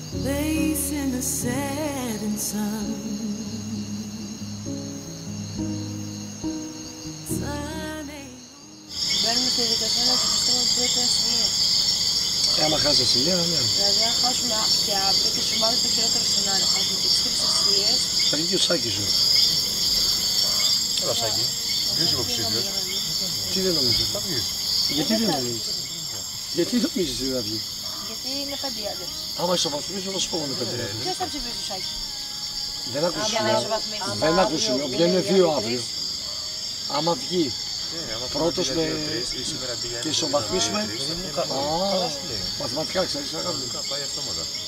Place in the setting sun. Μπαίνουμε στη δικασία να ζητήσουμε πρώτα σημεία. Άμα χάσει σημεία, ναι. Δηλαδή, αν χάσουμε και αύριο και σου μάθει το χειρότερο σενάριο, χάσουμε και τις 3 ασυλίες. Θα βγει ο Σάκης σου. Έλα Σάκη, βγεις υποψήφιος. Τι δεν νομίζεις. Θα βγεις. Γιατί δεν νομίζεις. Γιατί νομίζεις ότι θα βγει. Γιατί είναι 5 άντρες. Άμα ισοβαθμίσω θα σου πω είναι 5 άντρες. Ποιος θα ψηφίσει, Σάκη? Δεν Για να ακούσουμε. ισοβαθμίσει. Δεν ακούσουμε. Βγαίνουν 2 αύριο. Άμα βγει πρώτος με... και ισοβαθμίσουμε. Καλά σου λέει. Μαθηματικά ξέρεις, αγάπη. Πάει αυτόματα.